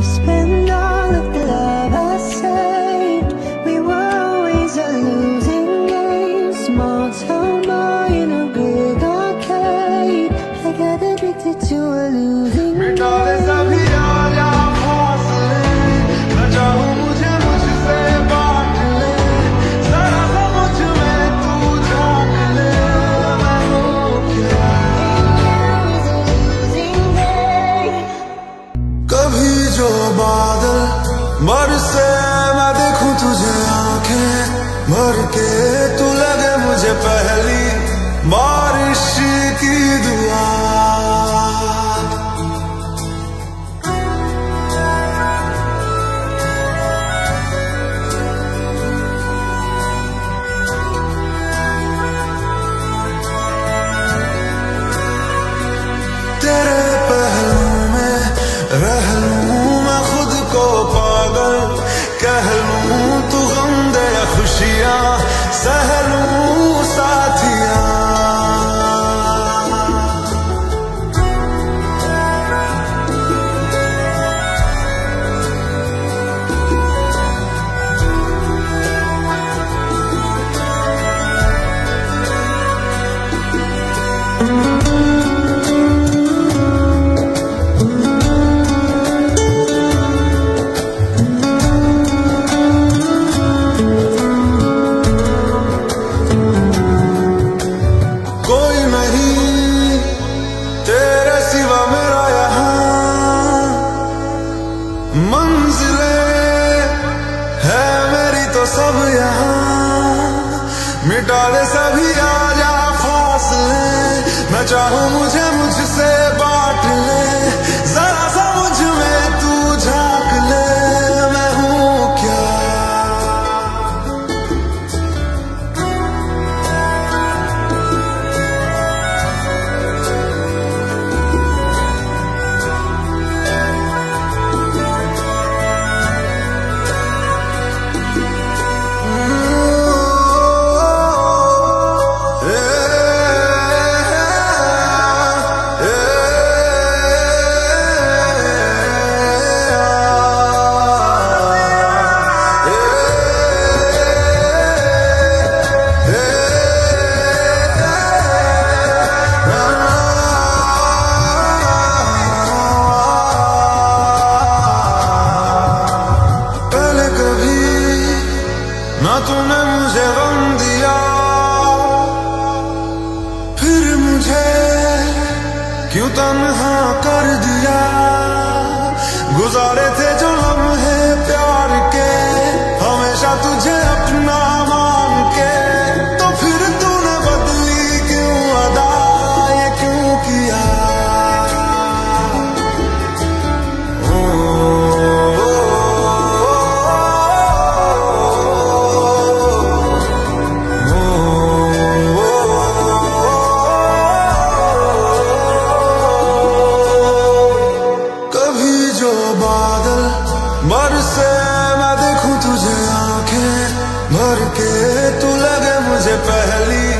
spend all of the love I saved. We were always a losing game. Small town boy in a big arcade. I got addicted to a losing game. जो बादल बरसे मैं देखूं तुझे आंखें भर के, तू लगे मुझे पहली बारिश की दुआ। तेरे पहलू में रह लूं मैं खुद को पागल, कह लूं तू गम दे या खुशियां सह लूं साथिया। सब यहाँ मिटा दे सभी आजा फासले, मैं चाहूँ मुझे मुझसे बांट ले, जरा सा मुझ में तू झांक ले, मैं हूँ क्या। ना तूने मुझे गम दिया, फिर मुझे क्यों तन्हा कर दिया। गुजारे थे जो लम्हे प्यार के, हमेशा तुझे अपना मान के, तो फिर तूने बदली क्यों अदा, ये क्यों किया। बरसे मैं देखूं तुझे आंखें भर के, तू लगे मुझे पहली